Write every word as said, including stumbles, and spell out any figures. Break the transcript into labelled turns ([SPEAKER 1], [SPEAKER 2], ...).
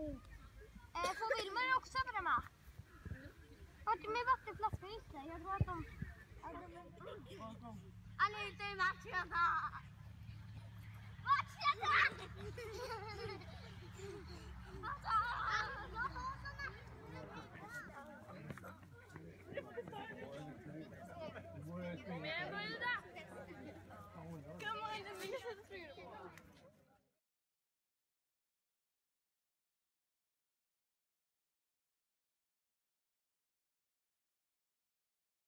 [SPEAKER 1] Eh, får Wilmer också bränna? Vart är min vattenflaska just det? Jag tror att de... Han är ute i matchen. Matchen!